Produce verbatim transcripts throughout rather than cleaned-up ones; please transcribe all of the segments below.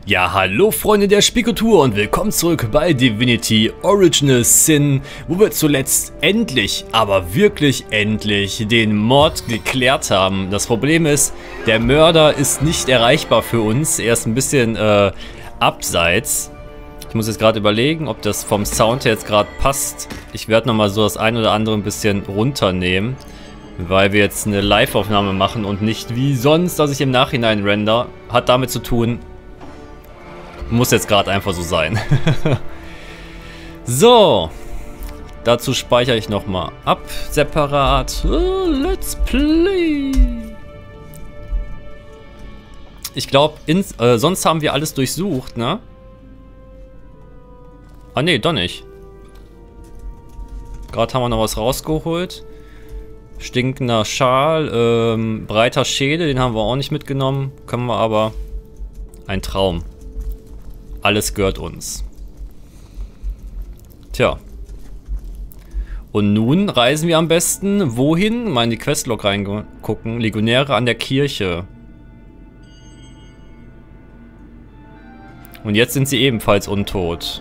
Ja, hallo Freunde der Spielkultur und willkommen zurück bei Divinity Original Sin, wo wir zuletzt endlich, aber wirklich endlich den Mord geklärt haben. Das Problem ist, der Mörder ist nicht erreichbar für uns, er ist ein bisschen äh, abseits. Ich muss jetzt gerade überlegen, ob das vom Sound her jetzt gerade passt. Ich werde nochmal so das ein oder andere ein bisschen runternehmen, weil wir jetzt eine Live-Aufnahme machen und nicht wie sonst, dass ich im Nachhinein render. Hat damit zu tun, muss jetzt gerade einfach so sein. So. Dazu speichere ich nochmal ab. Separat. Oh, let's play. Ich glaube, äh, sonst haben wir alles durchsucht, ne? Ah, ne, doch nicht. Gerade haben wir noch was rausgeholt. Stinkender Schal. Ähm, breiter Schädel, den haben wir auch nicht mitgenommen. Können wir aber. Ein Traum. Alles gehört uns. Tja. Und nun reisen wir am besten wohin? Mal in die Questlog reingucken. Legionäre an der Kirche. Und jetzt sind sie ebenfalls untot.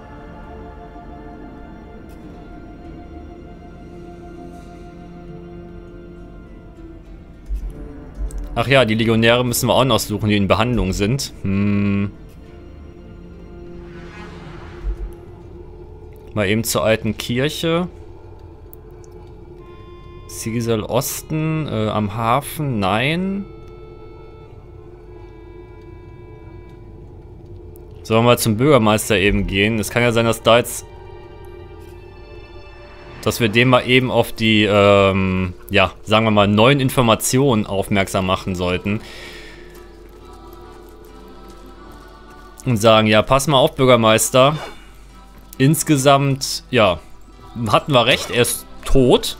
Ach ja, die Legionäre müssen wir auch noch suchen, die in Behandlung sind. Hm. Mal eben zur alten Kirche. Ciesel Osten, äh, am Hafen, nein. Sollen wir mal zum Bürgermeister eben gehen? Es kann ja sein, dass da jetzt... Dass wir dem mal eben auf die, ähm, ja, sagen wir mal, neuen Informationen aufmerksam machen sollten. Und sagen, ja, pass mal auf, Bürgermeister. Insgesamt, ja, hatten wir recht, er ist tot.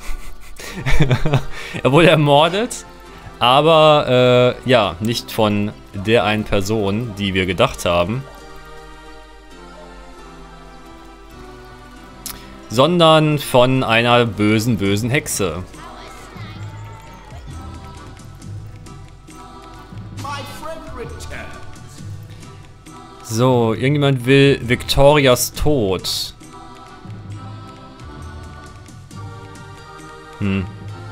Er wurde ermordet, aber äh, ja, nicht von der einen Person, die wir gedacht haben. Sondern von einer bösen, bösen Hexe. So, irgendjemand will Victorias Tod. Hm.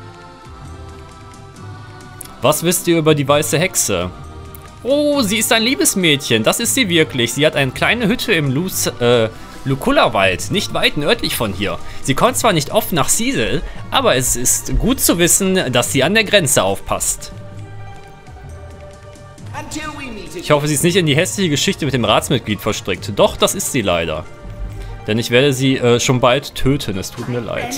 Was wisst ihr über die weiße Hexe? Oh, sie ist ein Liebesmädchen. Das ist sie wirklich. Sie hat eine kleine Hütte im Luz, äh, Lukulla-Wald, nicht weit nördlich von hier. Sie kommt zwar nicht oft nach Ciesel, aber es ist gut zu wissen, dass sie an der Grenze aufpasst. Ich hoffe, sie ist nicht in die hässliche Geschichte mit dem Ratsmitglied verstrickt. Doch, das ist sie leider. Denn ich werde sie äh, schon bald töten. Es tut mir leid.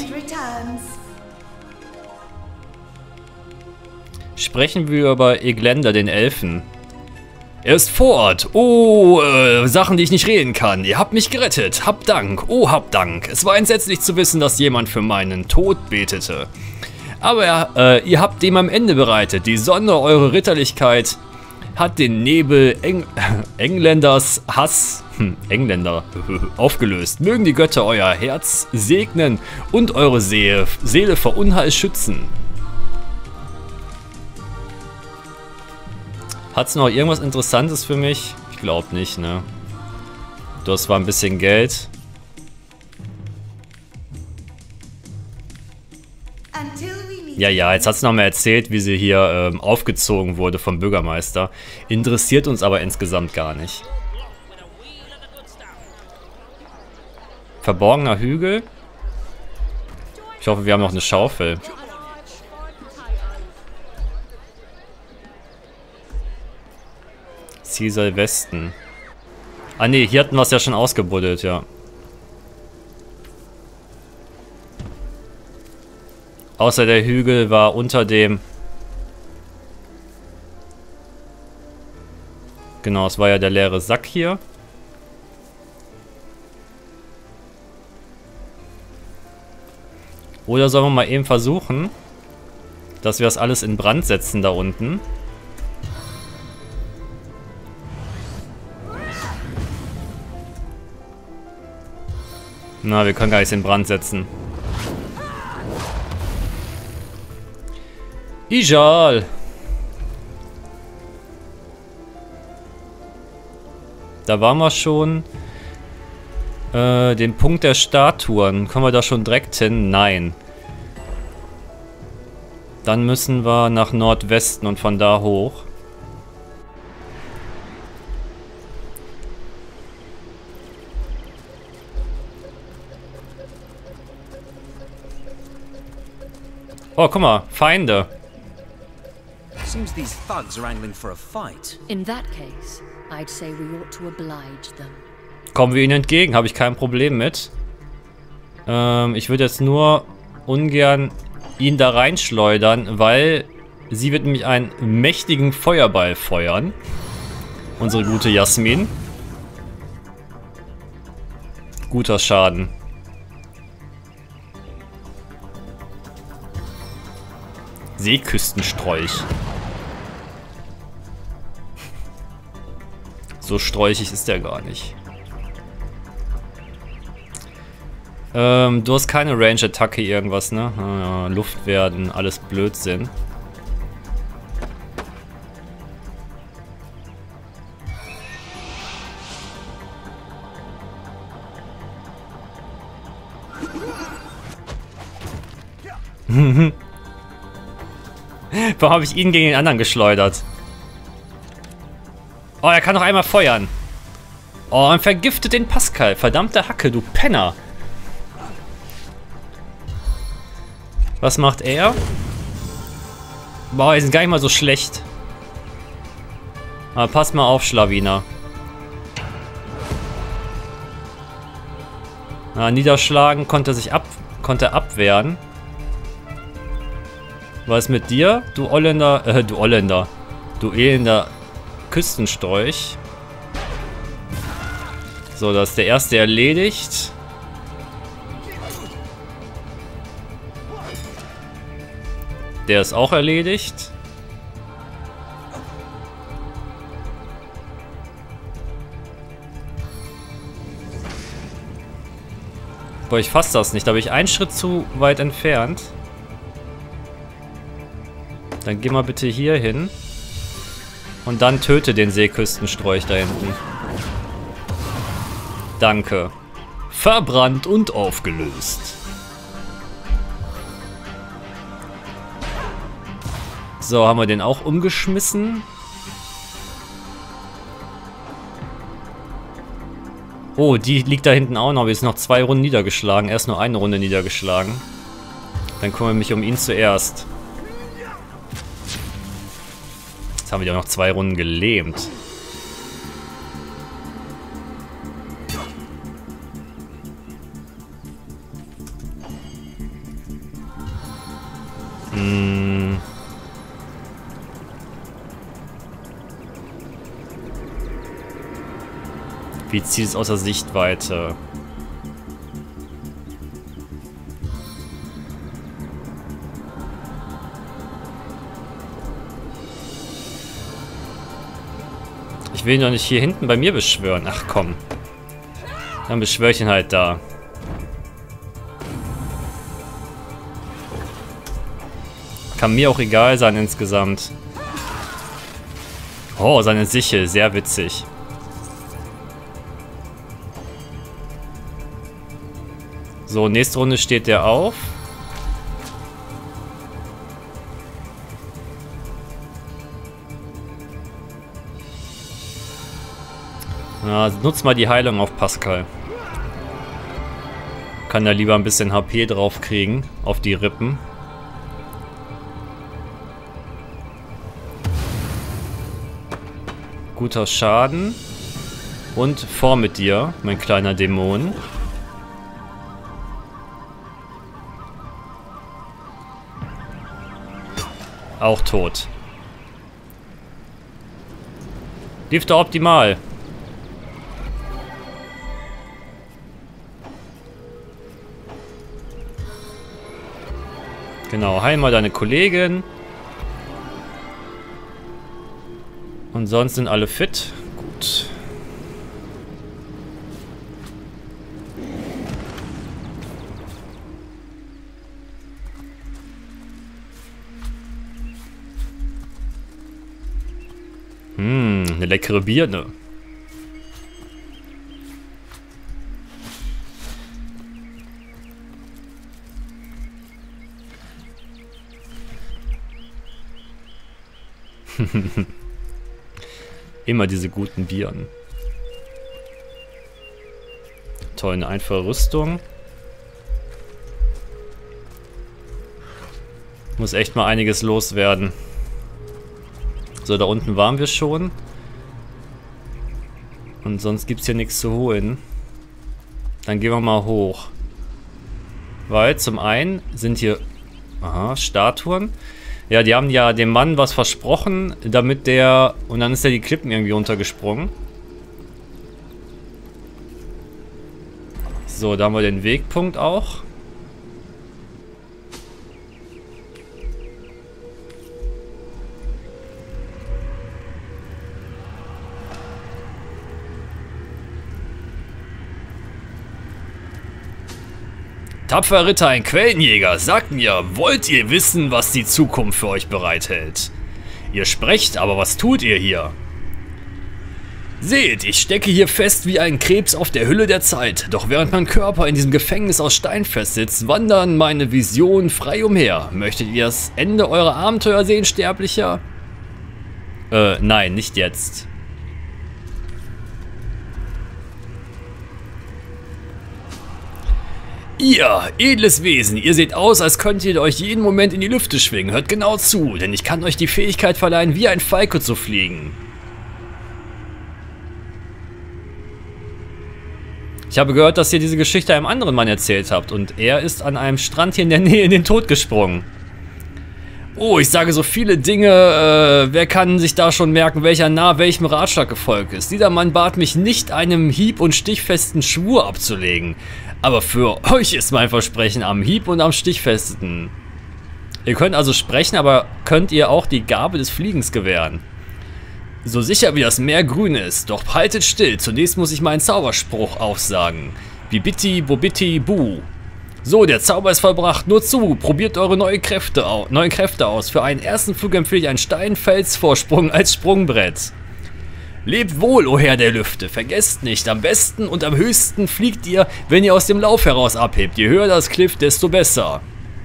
Sprechen wir über Eglender, den Elfen. Er ist vor Ort. Oh, äh, Sachen, die ich nicht reden kann. Ihr habt mich gerettet. Habt Dank. Oh, habt Dank. Es war entsetzlich zu wissen, dass jemand für meinen Tod betete. Aber äh, ihr habt dem am Ende bereitet. Die Sonne, eure Ritterlichkeit, hat den Nebel Eng Engländers Hass, hm, Engländer, aufgelöst. Mögen die Götter euer Herz segnen und eure Seele, Seele vor Unheil schützen. Hat's noch irgendwas Interessantes für mich? Ich glaube nicht, ne? Das war ein bisschen Geld. Ja, ja, jetzt hat sie noch mal erzählt, wie sie hier ähm, aufgezogen wurde vom Bürgermeister. Interessiert uns aber insgesamt gar nicht. Verborgener Hügel. Ich hoffe, wir haben noch eine Schaufel. Ciesel Westen. Ah ne, hier hatten wir es ja schon ausgebuddelt, ja. Außer der Hügel war unter dem... Genau, es war ja der leere Sack hier. Oder sollen wir mal eben versuchen, dass wir das alles in Brand setzen da unten. Na, wir können gar nichts in Brand setzen. Ijal. Da waren wir schon. Äh, den Punkt der Statuen. Kommen wir da schon direkt hin? Nein. Dann müssen wir nach Nordwesten und von da hoch. Oh, guck mal, Feinde. Seems these thugs are angling for a fight. In that case, I'd say we ought to oblige them. Kommen wir ihnen entgegen, habe ich kein Problem mit. Ähm, ich würde jetzt nur ungern ihn da reinschleudern, weil sie wird nämlich einen mächtigen Feuerball feuern. Unsere gute Jasmin. Guter Schaden. Seeküstensträuch. So sträuchig ist der gar nicht. Ähm, du hast keine Range-Attacke irgendwas, ne? Ah, ja, Luft werden, alles Blödsinn. Warum habe ich ihn gegen den anderen geschleudert? Oh, er kann noch einmal feuern. Oh, und vergiftet den Pascal. Verdammte Hacke, du Penner. Was macht er? Boah, die sind gar nicht mal so schlecht. Aber pass mal auf, Schlawiner. Na, niederschlagen konnte sich ab, konnte abwehren. Was ist mit dir? Du Holländer, äh, du Holländer. Du elender Küstensträuch. So, das ist der erste erledigt. Der ist auch erledigt. Boah, ich fasse das nicht. Da bin ich einen Schritt zu weit entfernt. Dann geh mal bitte hier hin. Und dann töte den Seeküstensträuch da hinten. Danke. Verbrannt und aufgelöst. So, haben wir den auch umgeschmissen. Oh, die liegt da hinten auch noch. Wir sind noch zwei Runden niedergeschlagen. Erst nur eine Runde niedergeschlagen. Dann kümmere ich mich um ihn zuerst. Jetzt haben wir ja noch zwei Runden gelähmt. Hm. Wie zieht es außer Sichtweite? Ich will ihn doch nicht hier hinten bei mir beschwören. Ach komm. Dann beschwöre ich ihn halt da. Kann mir auch egal sein insgesamt. Oh, seine Sichel. Sehr witzig. So, nächste Runde steht der auf. Na, nutzt mal die Heilung auf Pascal. Kann da lieber ein bisschen H P drauf kriegen. Auf die Rippen. Guter Schaden. Und vor mit dir, mein kleiner Dämon. Auch tot. Lief doch optimal. Genau, heil mal deine Kollegin. Und sonst sind alle fit. Gut. Hm, eine leckere Birne. Immer diese guten Bieren. Toll, eine einfache Rüstung. Muss echt mal einiges loswerden. So, da unten waren wir schon. Und sonst gibt es hier nichts zu holen. Dann gehen wir mal hoch. Weil zum einen sind hier aha, Statuen. Ja, die haben ja dem Mann was versprochen, damit der... Und dann ist er die Klippen irgendwie runtergesprungen. So, da haben wir den Wegpunkt auch. Tapferer Ritter, ein Quellenjäger, sagt mir, wollt ihr wissen, was die Zukunft für euch bereithält? Ihr sprecht, aber was tut ihr hier? Seht, ich stecke hier fest wie ein Krebs auf der Hülle der Zeit, doch während mein Körper in diesem Gefängnis aus Stein festsitzt, wandern meine Visionen frei umher. Möchtet ihr das Ende eurer Abenteuer sehen, Sterblicher? Äh, nein, nicht jetzt. Ihr, edles Wesen, ihr seht aus, als könnt ihr euch jeden Moment in die Lüfte schwingen. Hört genau zu, denn ich kann euch die Fähigkeit verleihen, wie ein Falke zu fliegen. Ich habe gehört, dass ihr diese Geschichte einem anderen Mann erzählt habt und er ist an einem Strand hier in der Nähe in den Tod gesprungen. Oh, ich sage so viele Dinge, äh, wer kann sich da schon merken, welcher Narr welchem Ratschlag gefolgt ist. Dieser Mann bat mich nicht, einem hieb- und stichfesten Schwur abzulegen. Aber für euch ist mein Versprechen am hieb- und am stichfesten. Ihr könnt also sprechen, aber könnt ihr auch die Gabe des Fliegens gewähren. So sicher wie das Meer grün ist, doch haltet still, zunächst muss ich meinen Zauberspruch aufsagen. Bibiti, bobiti, bu. So, der Zauber ist vollbracht, nur zu, probiert eure neue Kräfte au neue Kräfte aus. Für einen ersten Flug empfehle ich einen Stein-Fels-Vorsprung als Sprungbrett. Lebt wohl, o Herr der Lüfte, vergesst nicht, am besten und am höchsten fliegt ihr, wenn ihr aus dem Lauf heraus abhebt. Je höher das Kliff, desto besser.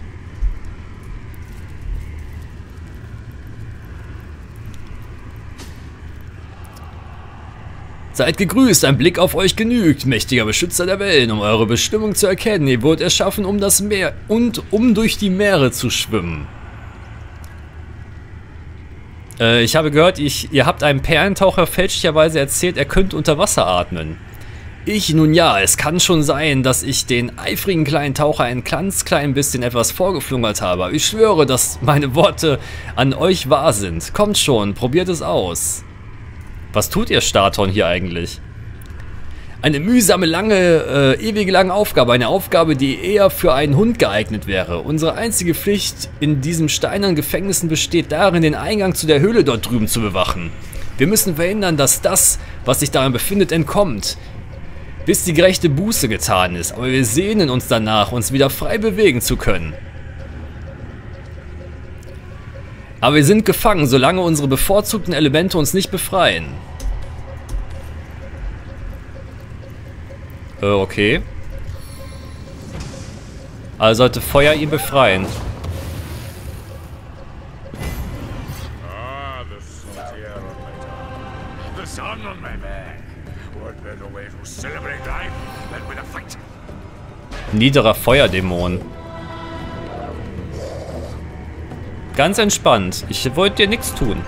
Seid gegrüßt, ein Blick auf euch genügt, mächtiger Beschützer der Wellen, um eure Bestimmung zu erkennen. Ihr wurdet erschaffen, um das Meer und um durch die Meere zu schwimmen. Äh, ich habe gehört, ich, ihr habt einem Perlentaucher fälschlicherweise erzählt, er könnte unter Wasser atmen. Ich, nun ja, es kann schon sein, dass ich den eifrigen kleinen Taucher ein ganz klein bisschen etwas vorgeflungert habe. Aber ich schwöre, dass meine Worte an euch wahr sind. Kommt schon, probiert es aus. Was tut ihr Stathorn hier eigentlich? Eine mühsame, lange, äh, ewig lange Aufgabe. Eine Aufgabe, die eher für einen Hund geeignet wäre. Unsere einzige Pflicht in diesen steinernen Gefängnissen besteht darin, den Eingang zu der Höhle dort drüben zu bewachen. Wir müssen verhindern, dass das, was sich darin befindet, entkommt. Bis die gerechte Buße getan ist. Aber wir sehnen uns danach, uns wieder frei bewegen zu können. Aber wir sind gefangen, solange unsere bevorzugten Elemente uns nicht befreien. Äh, okay. Also sollte Feuer ihn befreien. Ah, the sun's here, later. The sun on my back. What better way to celebrate life than with a fight? Niederer Feuerdämon. Ganz entspannt. Ich wollte dir nichts tun.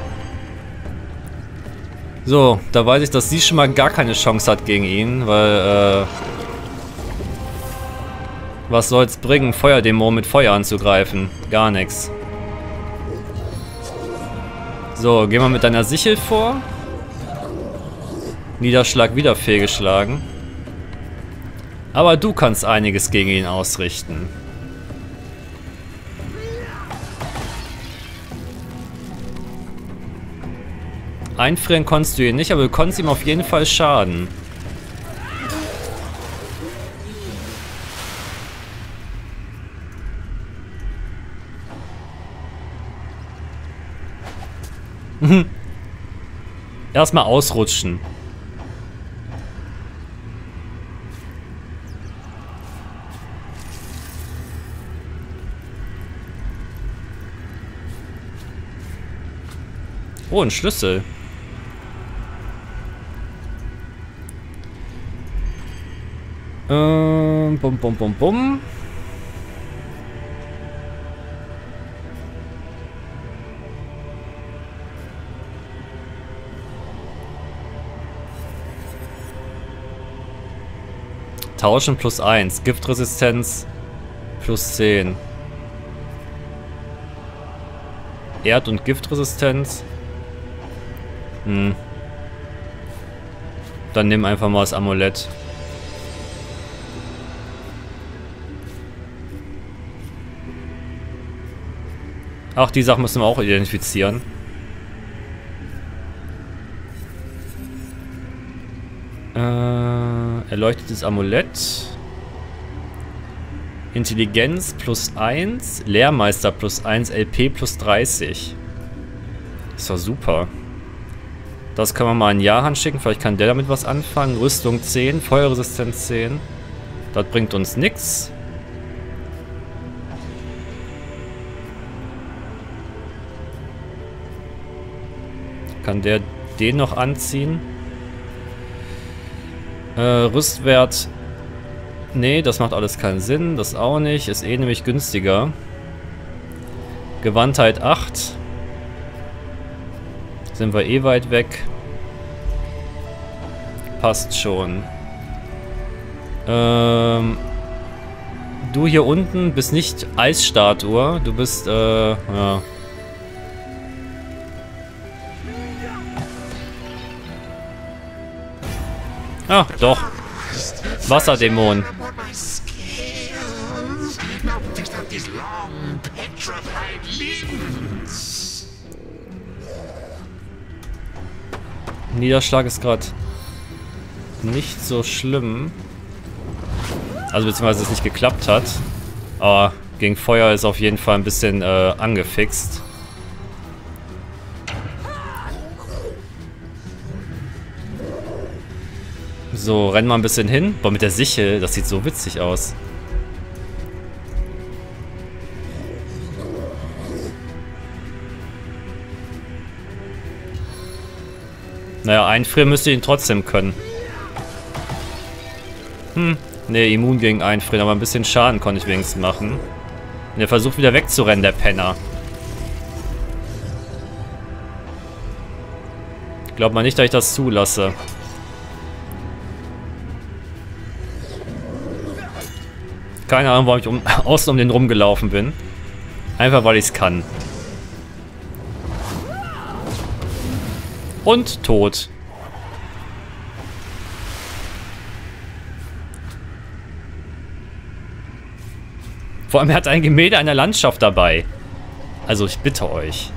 So, da weiß ich, dass sie schon mal gar keine Chance hat gegen ihn, weil, äh... was soll's bringen, Feuerdämon mit Feuer anzugreifen? Gar nichts. So, geh mal mit deiner Sichel vor. Niederschlag wieder fehlgeschlagen. Aber du kannst einiges gegen ihn ausrichten. Einfrieren konntest du ihn nicht, aber du konntest ihm auf jeden Fall schaden. Erstmal ausrutschen. Oh, ein Schlüssel. Ähm, bum, bum, bum, bum. Tauschen plus eins. Giftresistenz plus zehn. Erd- und Giftresistenz. Hm. Dann nimm einfach mal das Amulett. Ach, die Sachen müssen wir auch identifizieren. Äh, erleuchtetes Amulett. Intelligenz plus eins. Lehrmeister plus eins. L P plus dreißig. Ist doch super. Das können wir mal in Jahan schicken. Vielleicht kann der damit was anfangen. Rüstung zehn. Feuerresistenz zehn. Das bringt uns nichts. Kann der den noch anziehen? Äh, Rüstwert. Nee, das macht alles keinen Sinn. Das auch nicht. Ist eh nämlich günstiger. Gewandtheit acht. Sind wir eh weit weg. Passt schon. Ähm, du hier unten bist nicht Eisstatue. Du bist, äh, ja. Ah, doch. Wasserdämon. Niederschlag ist gerade nicht so schlimm. Also beziehungsweise es nicht geklappt hat. Aber gegen Feuer ist auf jeden Fall ein bisschen äh, angefixt. So, rennen wir ein bisschen hin. Boah, mit der Sichel, das sieht so witzig aus. Naja, einfrieren müsste ihn trotzdem können. Hm, ne, immun gegen einfrieren, aber ein bisschen Schaden konnte ich wenigstens machen. Und er versucht wieder wegzurennen, der Penner. Glaubt mal nicht, dass ich das zulasse. Keine Ahnung, warum ich um, außen um den rumgelaufen bin. Einfach, weil ich es kann. Und tot. Vor allem, er hat ein Gemälde einer Landschaft dabei. Also, ich bitte euch.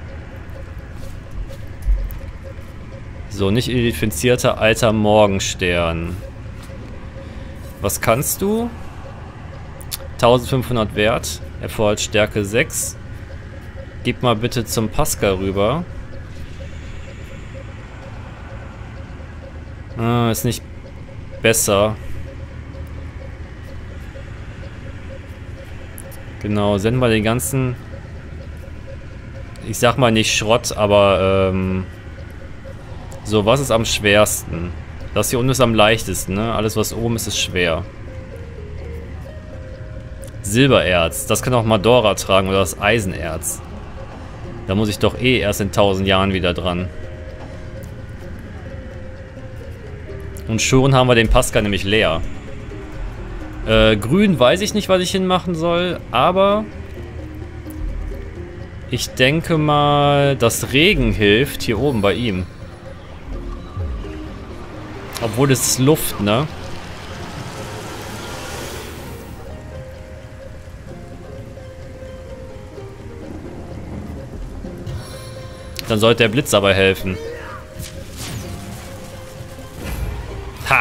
So, nicht identifizierter alter Morgenstern. Was kannst du? eintausendfünfhundert Wert. Erfordert Stärke sechs. Gib mal bitte zum Pascal rüber. Ah, ist nicht besser. Genau, senden wir den ganzen... Ich sag mal nicht Schrott, aber ähm... so, was ist am schwersten? Das hier unten ist am leichtesten, ne? Alles was oben ist, ist schwer. Silbererz, das kann auch Madora tragen oder das Eisenerz. Da muss ich doch eh erst in tausend Jahren wieder dran. Und schon haben wir den Pascal nämlich leer. Äh, grün weiß ich nicht, was ich hinmachen soll, aber ich denke mal, dass Regen hilft hier oben bei ihm. Obwohl es ist Luft, ne? Dann sollte der Blitz aber helfen. Ha!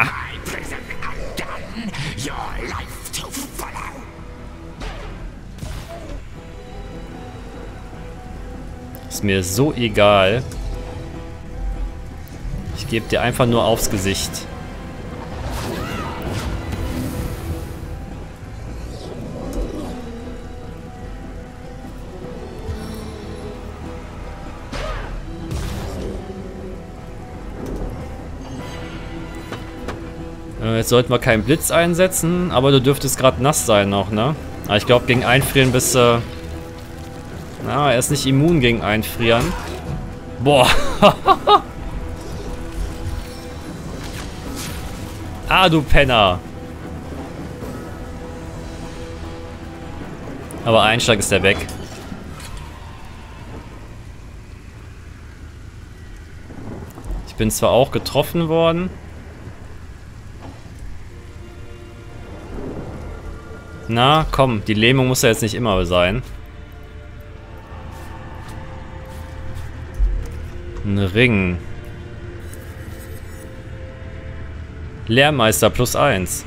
Ist mir so egal. Ich gebe dir einfach nur aufs Gesicht. Äh, jetzt sollten wir keinen Blitz einsetzen, aber du dürftest gerade nass sein noch, ne? Aber ich glaube, gegen Einfrieren bist du... Äh, na, er ist nicht immun gegen Einfrieren. Boah. Ah, du Penner. Aber ein Schlag ist der weg. Ich bin zwar auch getroffen worden. Na, komm, die Lähmung muss ja jetzt nicht immer sein. Ein Ring. Lehrmeister plus eins.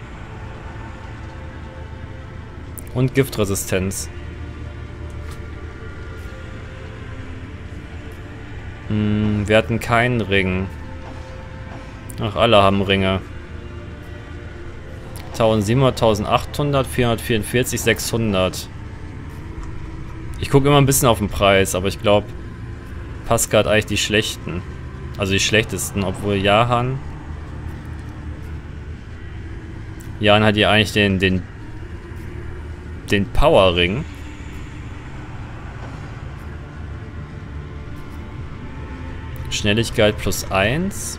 Und Giftresistenz. Hm, wir hatten keinen Ring. Ach, alle haben Ringe. eintausendsiebenhundert, eintausendachthundert, vierhundertvierundvierzig, sechshundert. Ich gucke immer ein bisschen auf den Preis, aber ich glaube, Pascal hat eigentlich die schlechten. Also die schlechtesten, obwohl Jahan... Jahan hat hier eigentlich den, den, den Power-Ring. Schnelligkeit plus eins.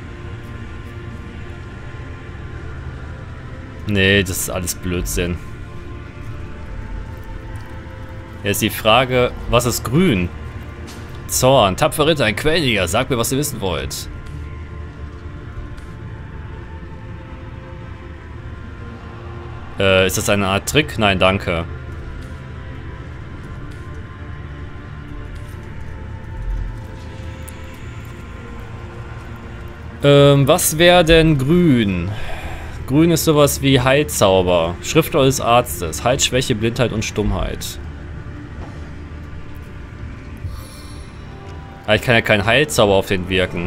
Nee, das ist alles Blödsinn. Jetzt die Frage, was ist grün? Zorn, tapfer Ritter, ein Quelljäger, sagt mir, was ihr wissen wollt. Äh, ist das eine Art Trick? Nein, danke. Ähm, was wäre denn grün? Grün ist sowas wie Heilzauber. Schriftroll des Arztes. Heilschwäche, Blindheit und Stummheit. Aber ich kann ja keinen Heilzauber auf den wirken.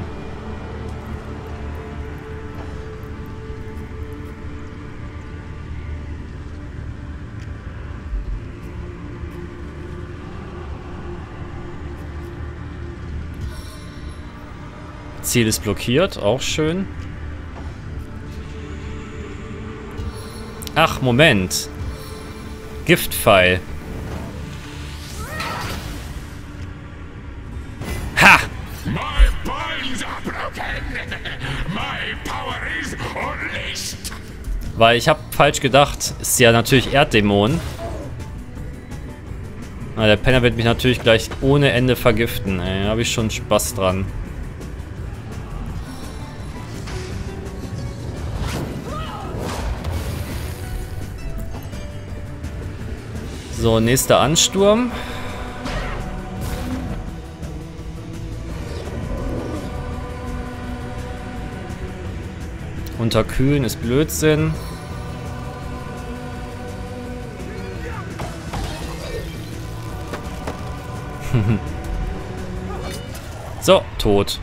Ziel ist blockiert, auch schön. Ach, Moment. Giftpfeil. Ha! My bones are broken. My power is unleashed. Weil ich habe falsch gedacht. Ist ja natürlich Erddämon. Na, der Penner wird mich natürlich gleich ohne Ende vergiften. Ey, da habe ich schon Spaß dran. So, nächster Ansturm. Unterkühlen ist Blödsinn. So, tot.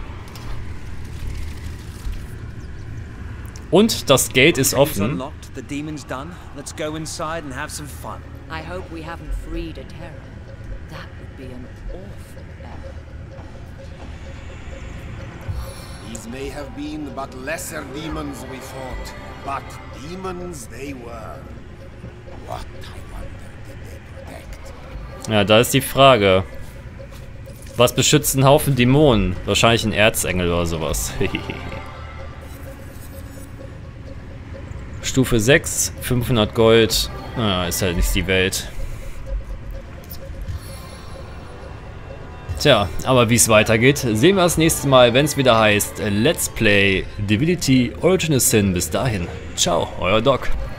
Und das Gate ist offen. The demon's done. Let's go inside and have some fun. I hope we haven't freed a terror. That would be an awful error. These may have been but lesser demons we fought, but demons they were. What, I wonder, did they protect? Ja, da ist die Frage. Was beschützt ein Haufen Dämonen? Wahrscheinlich ein Erzengel oder sowas. Stufe sechs, fünfhundert Gold. Ah, ist halt nicht die Welt. Tja, aber wie es weitergeht, sehen wir das nächste Mal, wenn es wieder heißt Let's Play Divinity Original Sin. Bis dahin, ciao, euer Doc.